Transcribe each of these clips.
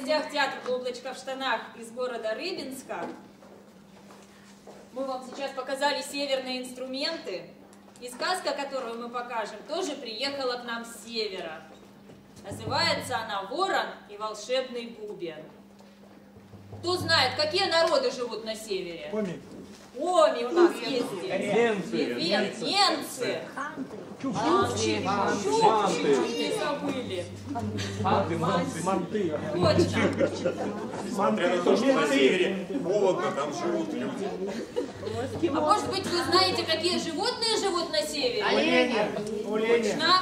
гостях театра «Облачко в штанах» из города Рыбинска. Мы вам сейчас показали северные инструменты. И сказка, которую мы покажем, тоже приехала к нам с севера. Называется она «Ворон и волшебный бубен». Кто знает, какие народы живут на севере? Коми. Коми у нас есть здесь. Ненцы. Чукчи. Чукчи забыли. Манты. Точно. Несмотря на то, что на севере холодно, там живут люди. А может быть, вы знаете, какие животные живут на севере? Олени. Точно.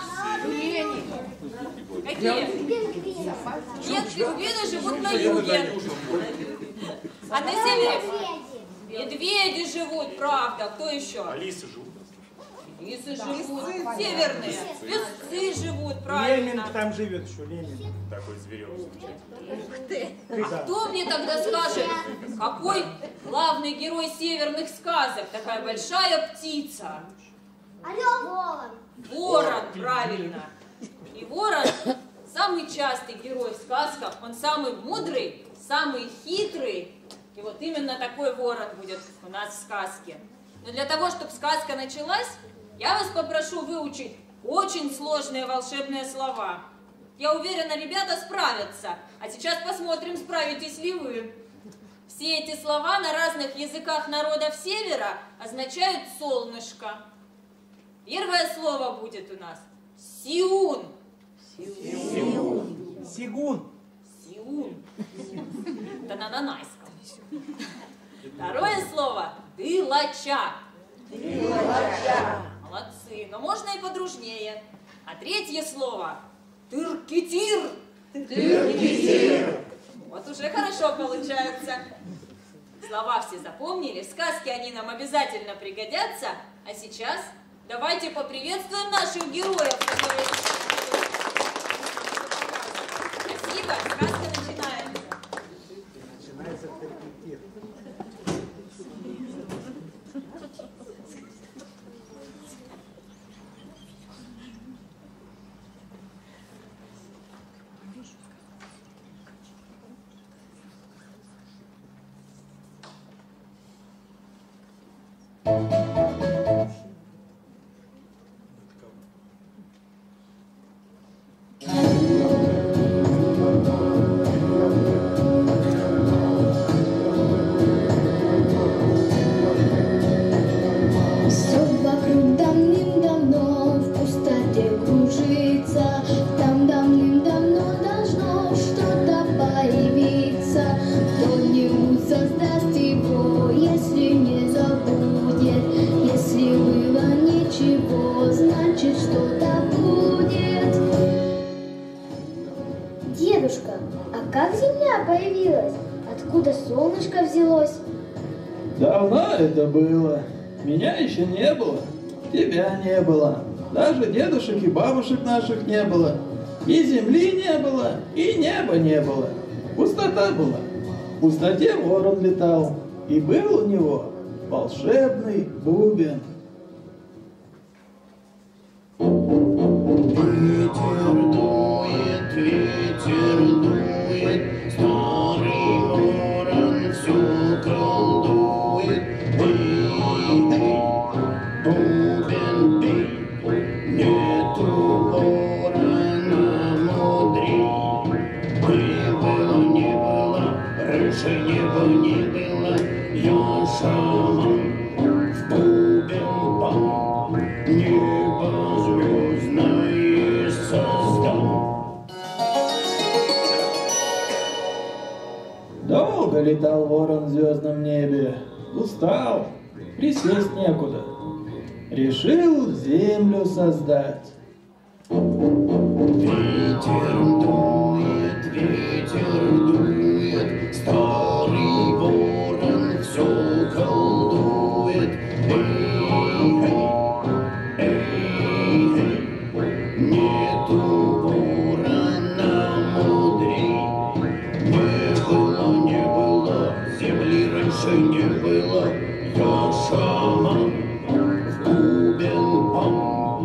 Какие? Нет, пингвины живут на юге. А на севере медведи живут, правда. Кто еще? Алисы живут. Лисы живут. Северные. Песцы живут, правильно. Леминг там живет еще, леминг. Такой зверек замечательный. А кто мне тогда скажет, какой главный герой северных сказок? Такая большая птица. Орел. Ворон, правильно. И ворон самый частый герой в сказках. Он самый мудрый, самый хитрый. И вот именно такой ворон будет у нас в сказке. Но для того, чтобы сказка началась, я вас попрошу выучить очень сложные волшебные слова. Я уверена, ребята справятся. А сейчас посмотрим, справитесь ли вы. Все эти слова на разных языках народов севера означают солнышко. Первое слово будет у нас сиун. Сигун. Сиун. Это на нанайском. Второе слово дылача. Молодцы, но можно и подружнее. А третье слово тыркитир. Вот уже хорошо получается. Слова все запомнили, в сказке они нам обязательно пригодятся. А сейчас давайте поприветствуем наших героев, которые... Спасибо, сказка начинается. Начинается тыркитир. Дедушка, а как Земля появилась? Откуда солнышко взялось? Давно это было. Меня еще не было, тебя не было. Даже дедушек и бабушек наших не было. И земли не было, и неба не было. Пустота была. В пустоте ворон летал. И был у него волшебный бубен. Ветер дует, старый ворон все колдует. Бубен бей, нету ворона мудрей. Не было, раньше не было, я шаман в бубен пал, небо звездное создал. Долго летал ворон в звездном небе, устал, присесть некуда. Решил землю создать. Ветер дует, старый ворон все колдует. Нету ворона мудрей. Не было, земли раньше не было. Я шаман в бубен пам,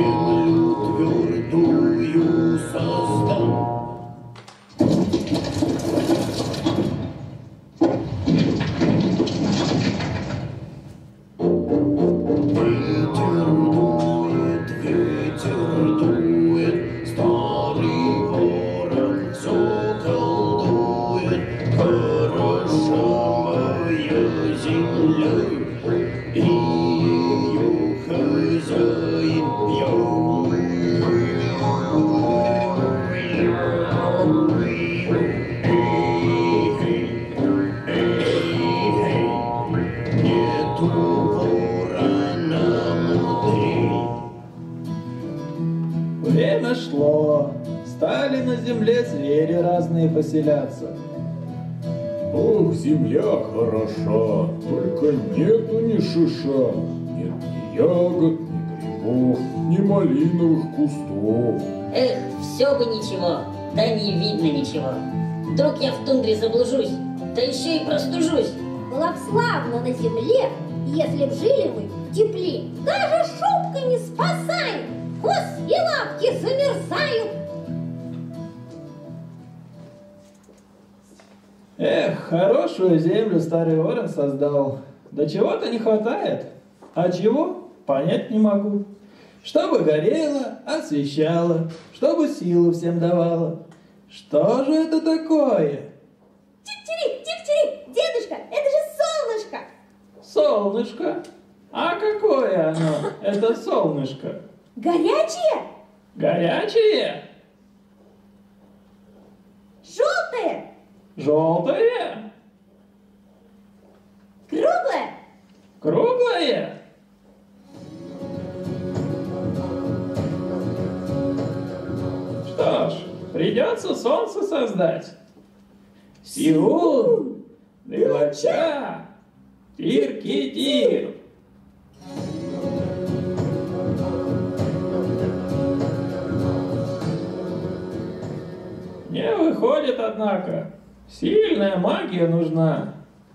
землю твердую создам. поселяться. Ох, земля хороша, только нету ни шиша, нет ни ягод, ни грибов, ни малиновых кустов. Эх, все бы ничего, да не видно ничего. Вдруг я в тундре заблужусь, да еще и простужусь. Было б славно на земле, если б жили мы в тепле. Даже шубка не спасает, хвост и лапки замерзают. Эх, хорошую землю старый ворон создал. Да чего-то не хватает. А чего? Понять не могу. Чтобы горело, освещало, чтобы силу всем давало. Что же это такое? Тик-тирик, тик-тирик, дедушка, это же солнышко. Солнышко? А какое оно, это солнышко? Горячее, Горячее? желтое, Желтое? круглое. Круглое? Что ж, придется солнце создать. Сиун, Дылача, Тир-Китир. Не выходит, однако. Сильная магия нужна.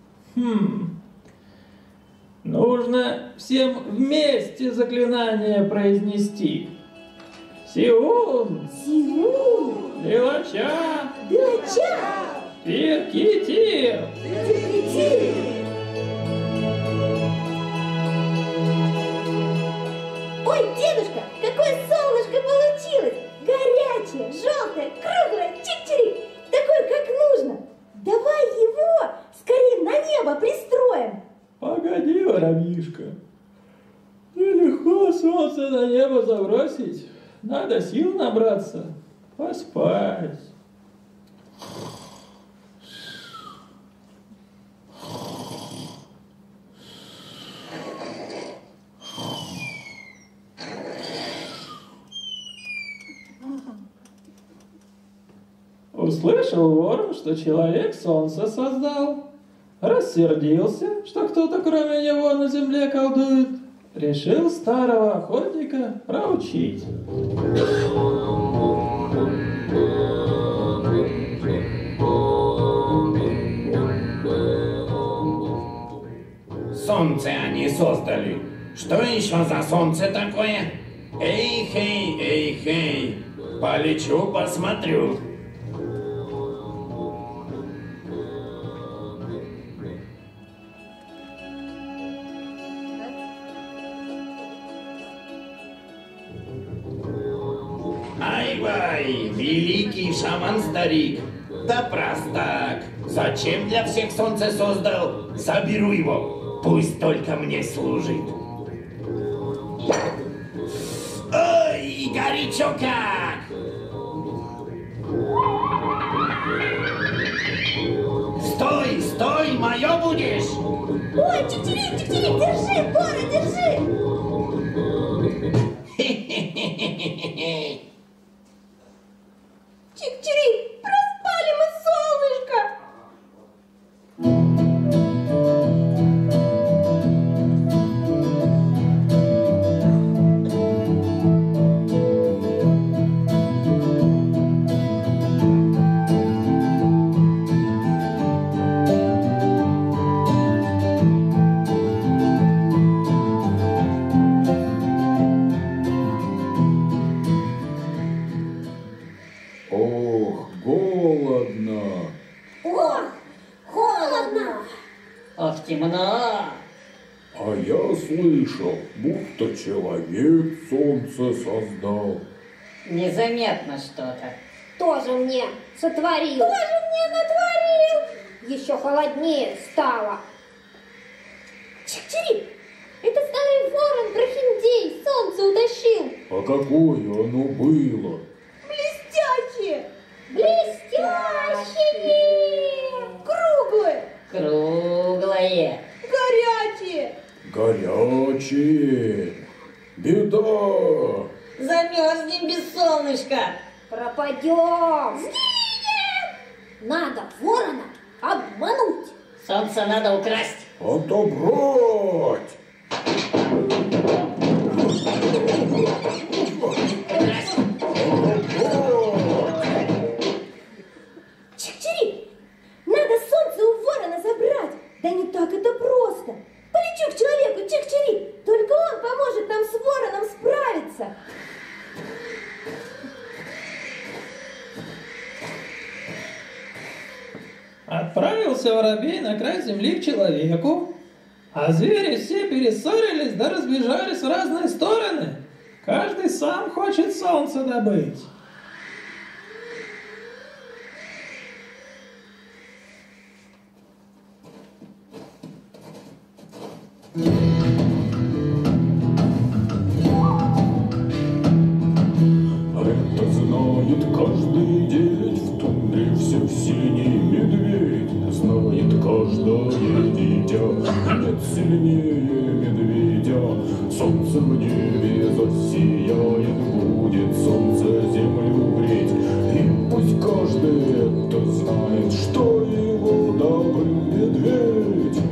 Нужно всем вместе заклинание произнести. Сиун, Сиун, Дылача, Дылача, Тир-Китир. Тир-Китир. Ой, дедушка, какое солнышко получилось! Горячее, желтое, круглое, чик-чирик, такое, как нужно. Давай его скорее на небо пристроим. Погоди, воробьишка. Нелегко солнце на небо забросить. Надо сил набраться, поспать. Услышал ворон, что человек солнце создал. Рассердился, что кто-то кроме него на земле колдует. Решил старого охотника проучить. Солнце они создали. Что еще за солнце такое? Эй-хей, полечу, посмотрю. Ай-вай, великий шаман-старик, да простак. Зачем для всех солнце создал? Заберу его, пусть только мне служит. Ой, горячо как! Стой, стой, мое будешь! Ой, чик-чирик, чик-чирик, держи, Бора, держи! Чик-чирик, проспали мы солнышко! Ох, голодно. Ох, холодно! Ох, темно. А я слышал, будто человек солнце создал. Незаметно что-то. Тоже мне сотворил. Тоже мне натворил. Еще холоднее стало. Чик-чирик, это старый ворон прохиндей солнце утащил. А какое оно было? Блестящее. Блестящее. Круглое. Круглое. Горячее. Горячее. Беда. Замерзнем без солнышка. Пропадем. Сгинем. Надо ворона обмануть. Солнце надо украсть. Отобрать! Украсть. Чик-чирик, надо солнце у ворона забрать. Да не так это просто. Полечу к человеку, Чик-чирик. Только он поможет нам с вороном справиться. Отправился воробей на край земли к человеку, а звери все перессорились да разбежались в разные стороны. Каждый сам хочет солнце добыть. Это знает каждый день, в тундре все синий медведь. Знает каждое дитя, нет сильнее медведя. Солнце в небе засияет, будет солнце землю греть. И пусть каждый это знает, что его добрый медведь.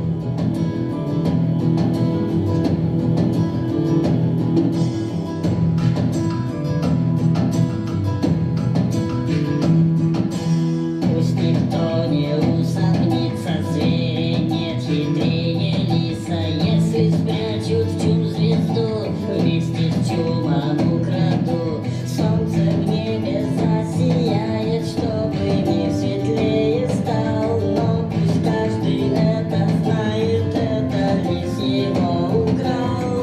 Пусть никто не усомнится, звери нет хитрее лиса. Если спрячут в чум звезду, вместе с чумом украду. Солнце в небе засияет, чтобы мир светлее стал. Но пусть каждый это знает, это лис его украл.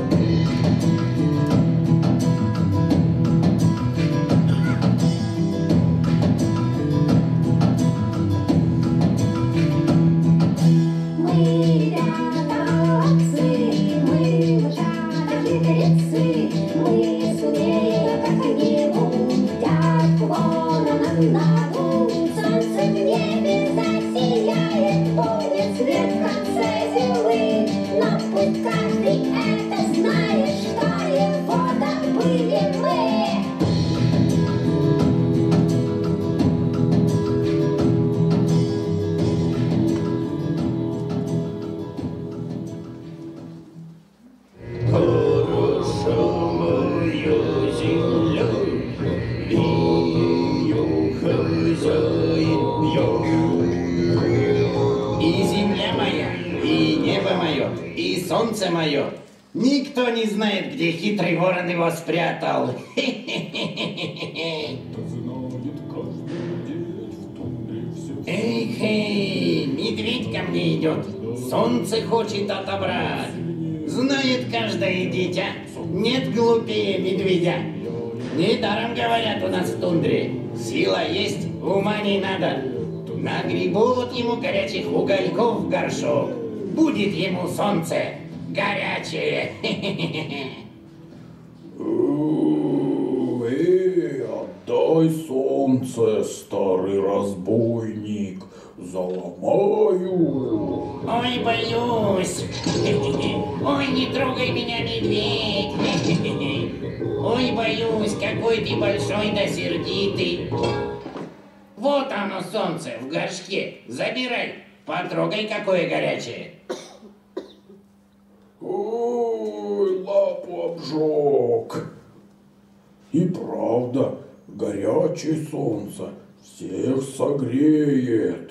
Мы рядовцы, мы мышата-хитрецы, мы сумеем, как они летят вороном на луг. Солнце в небе засияет, будет свет в конце зимы. Но пусть каждый это знает, что его добыли мы. Хорошая земля, и ее хозяин я. И земля моя, и небо мое, и солнце мое. Никто не знает, где хитрый ворон его спрятал. Эй, медведь ко мне идет, солнце хочет отобрать. Знает каждое дитя, нет глупее медведя. Недаром говорят у нас в тундре, сила есть, ума не надо. Нагребут ему горячих угольков в горшок, будет ему солнце горячее. Отдай солнце, старый разбойник, заломаю. Ой, боюсь. Ой, не трогай меня, медведь. Ой, боюсь, какой ты большой да сердитый. Вот оно, солнце, в горшке. Забирай, потрогай, какое горячее. Ой, лапу обжег. И правда, горячее солнце всех согреет.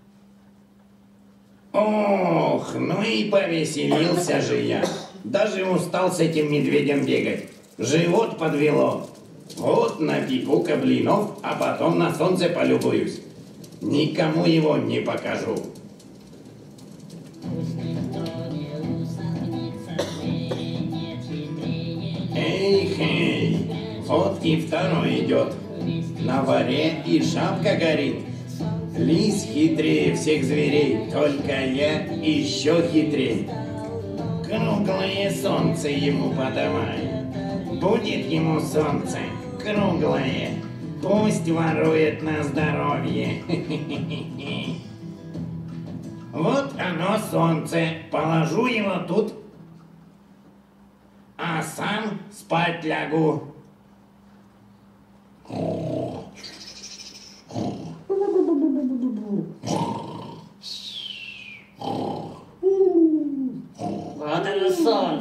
Ох, ну и повеселился же я. Даже устал с этим медведем бегать. Живот подвело. Вот напеку блинов, а потом на солнце полюбуюсь. Никому его не покажу. Эй, вот и второй идет. На воре и шапка горит. Лис хитрее всех зверей, только я еще хитрее. Круглое солнце ему подавай. Будет ему солнце круглое. Пусть ворует на здоровье. Вот оно, солнце. Положу его тут, а сам спать лягу.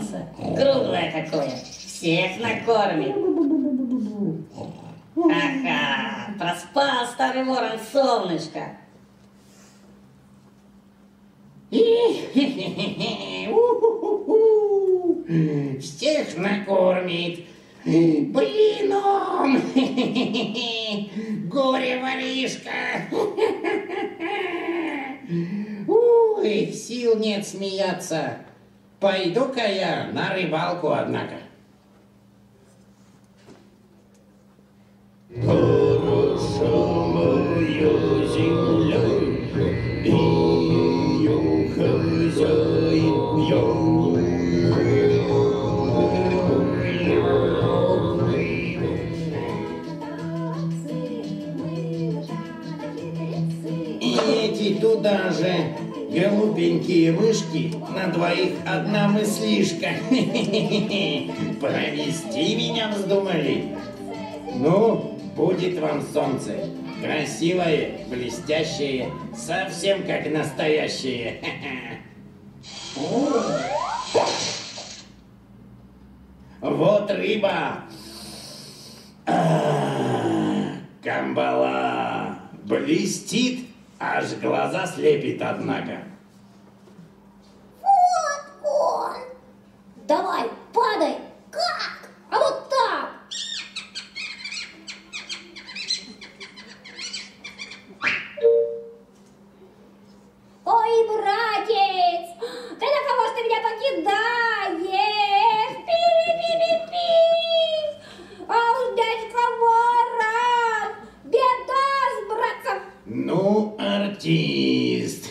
солнце, круглое какое, всех накормит. Ага, проспал старый ворон солнышко. Всех накормит блином. Горе-воришка. Ой, сил нет смеяться. Пойду-ка я на рыбалку, однако. Хороша моя земля, и ее хозяин я. Эти туда же голубенькие мышки, на двоих одна мыслишка. Провести меня вздумали. Ну, будет вам солнце. Красивое, блестящее, совсем как настоящее. Вот рыба. Камбала. Блестит, аж глаза слепит, однако. Вот он. Давай, падай. Как? А вот так. Ой, братец, ты на кого ж ты меня покидаешь? Пи-пи-пи-пи. А уж дядька ворон, беда с братцем. Ну, артист.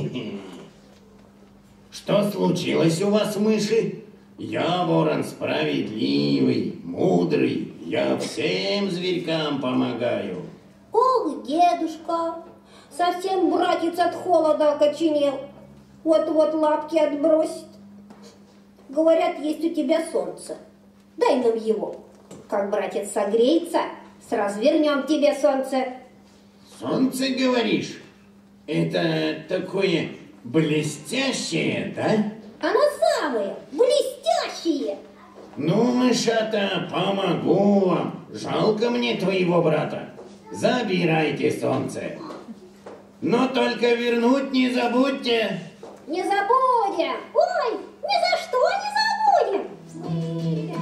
Что случилось у вас, мыши? Я ворон справедливый, мудрый. Я всем зверькам помогаю. Ох, дедушка, совсем братец от холода окоченел. Вот-вот лапки отбросит. Говорят, есть у тебя солнце. Дай нам его. Как братец согреется, сразу вернем тебе солнце. Солнце, говоришь? Это такое блестящее, да? Оно самое, блестящее. Ну, мышата, помогу вам. Жалко мне твоего брата. Забирайте солнце. Но только вернуть не забудьте. Не забудем. Ой, ни за что не забудем.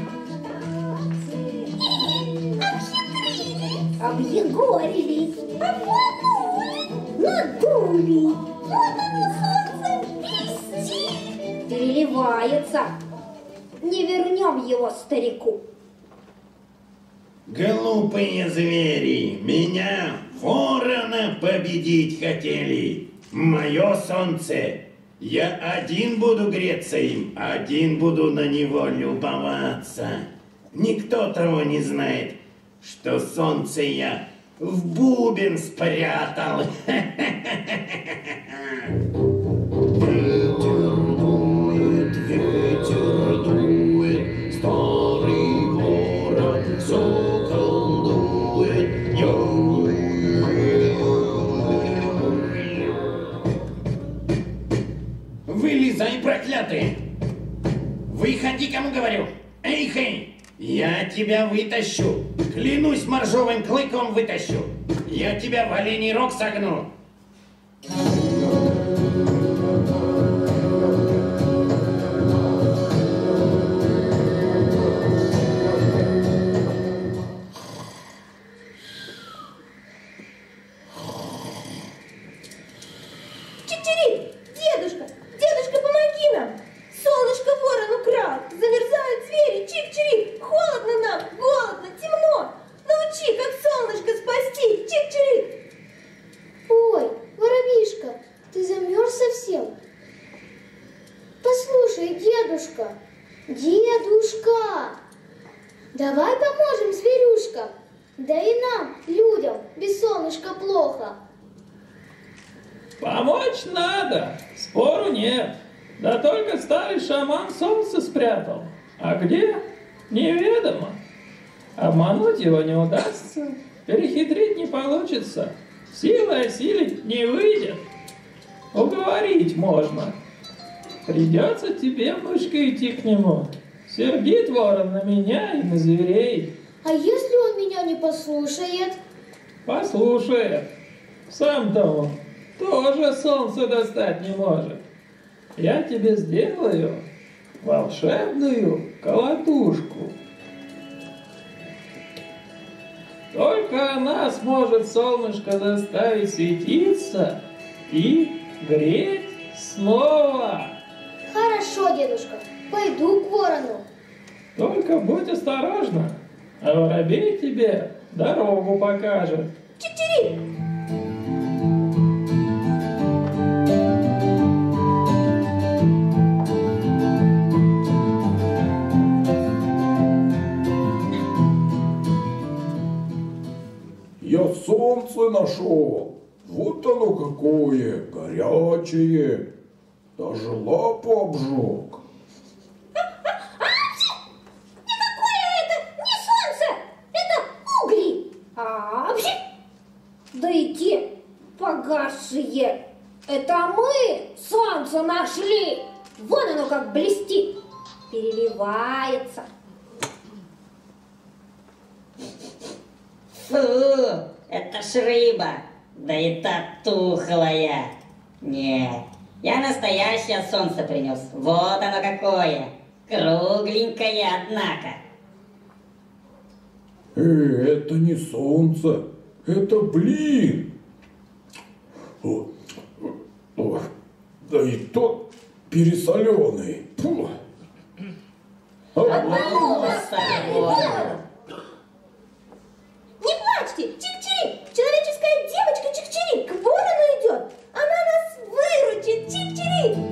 Объегорили, обманули, надули. Вот оно солнце блестит. Переливается. Не вернем его старику. Глупые звери, меня, ворона, победить хотели. Мое солнце. Я один буду греться им, один буду на него любоваться. Никто того не знает, что солнце я в бубен спрятал. Ветер дует, старый ворон все колдует. Вылезай, проклятые! Выходи, кому говорю! Эй, хей! Я тебя вытащу! Клянусь моржовым клыком вытащу! Я тебя в оленей рог согну! Чик-чирик, дедушка, дедушка, помоги нам. Солнышко ворон украл, замерзают звери. Чик-чирик, холодно нам, голодно, темно. Научи, как солнышко спасти. Чик-чирик. Ой, воробишка, ты замерз совсем? Послушай, дедушка, дедушка, давай поможем зверюшкам. Да и нам, людям, без солнышка плохо. Помочь надо, спору нет. Да только старый шаман солнце спрятал. А где? Неведомо. Обмануть его не удастся, перехитрить не получится, силой осилить не выйдет. Уговорить можно. Придется тебе, мышка, идти к нему. Сердит ворон на меня и на зверей. А если он меня не послушает? Послушает. Сам-то он тоже солнце достать не может. Я тебе сделаю волшебную колотушку. Только она сможет солнышко заставить светиться и греть снова. Хорошо, дедушка, пойду к ворону. Только будь осторожна, а воробей тебе дорогу покажет. Чик-чирик! Я солнце нашел. Вот оно какое, горячее. Даже лапу обжег. Никакое это не солнце! Это угли! Да и те погасшие! Это мы солнце нашли! Вон оно как блестит! Переливается! Фу, это ж рыба, да и та тухлая. Нет, я настоящее солнце принес. Вот оно какое, кругленькое, однако. Это не солнце, это блин. Да и тот пересоленый. Фу. Не плачьте! Чик-чирик! Человеческая девочка Чик-чирик к ворону идет! Она нас выручит! Чик-чирик!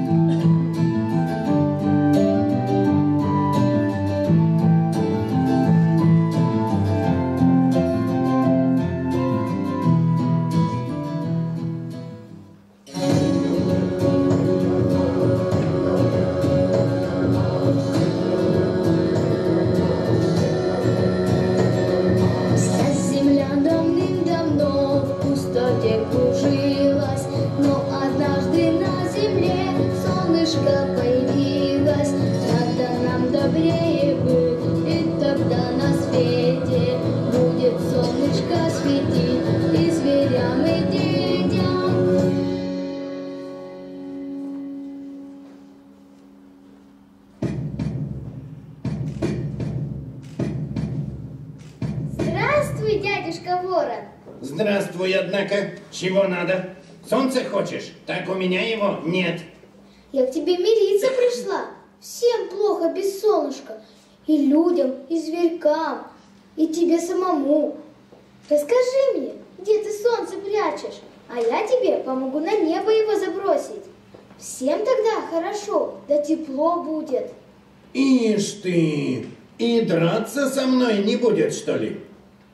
Здравствуй, дядюшка Ворон. Здравствуй, однако. Чего надо? Солнце хочешь? Так у меня его нет. Я к тебе мириться пришла. Всем плохо без солнышка. И людям, и зверькам, и тебе самому. Расскажи мне, где ты солнце прячешь, а я тебе помогу на небо его забросить. Всем тогда хорошо, да тепло будет. Ишь ты! И драться со мной не будет, что ли?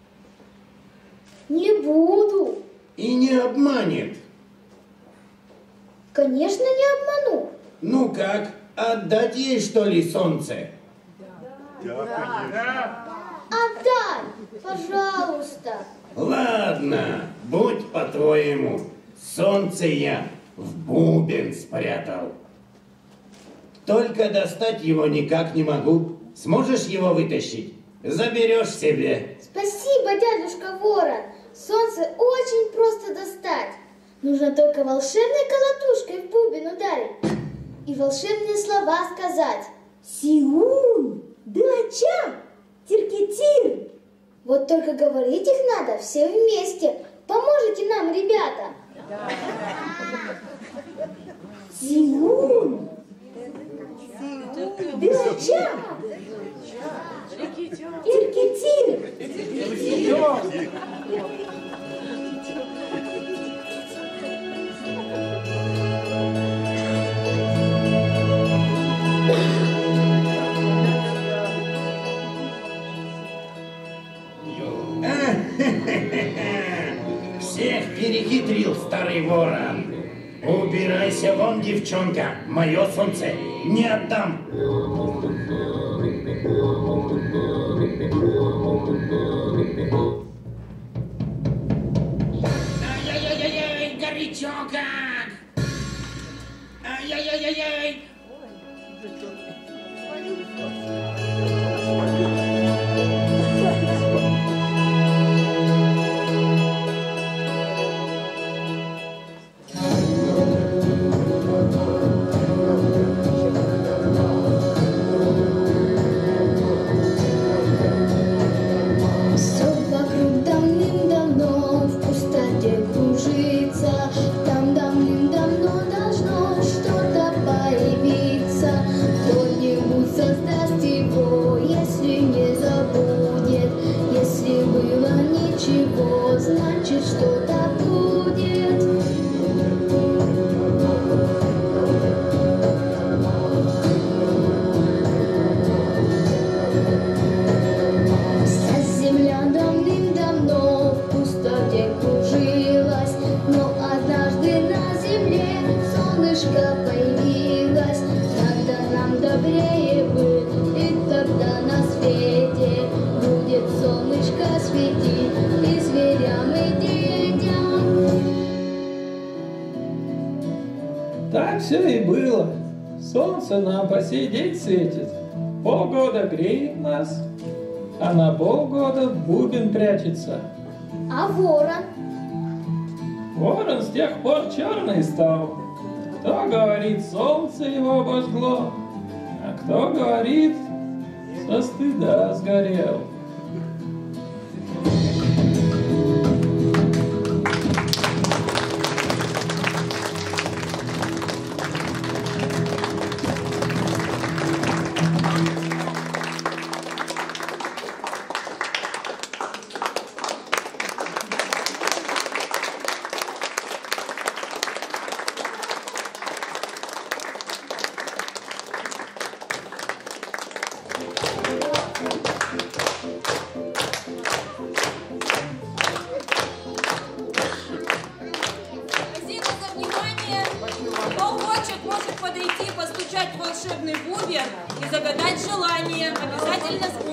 Не буду. И не обманет. Конечно, не обману. Ну как, отдать ей, что ли, солнце? Отдай, пожалуйста. Ладно, будь по-твоему. Солнце я в бубен спрятал. Только достать его никак не могу. Сможешь его вытащить? Заберешь себе. Спасибо, дядюшка Ворон. Солнце очень просто достать. Нужно только волшебной колотушкой в бубен ударить и волшебные слова сказать. Сиун, дача, тиркетир. Вот только говорить их надо все вместе. Поможете нам, ребята? Сиун, дача, тиркетир. Всех перехитрил старый ворон. Убирайся вон, девчонка. Мое солнце не отдам. Ай-яй-яй-яй, горячо как! Ай-яй-яй-яй-яй! Все вокруг давным-давно в пустоте кружится. Там давным-давно должно что-то появиться. Кто-нибудь создаст его, если не забудет. Если было ничего, значит что-то будет. Вся земля давным-давно в пустоте кружилась, но однажды на земле солнышко появилось. Надо нам добрее быть, и тогда на свете будет солнышко светить и зверям, и детям. Так все и было. Солнце нам по сей день светит. Полгода греет нас, а на полгода в бубен прячется. А ворон? Ворон с тех пор черный стал. Кто говорит, солнце его обожгло, а кто говорит, со стыда сгорел. Спасибо за внимание. Кто хочет, может подойти, постучать в волшебный бубен и загадать желание. Обязательно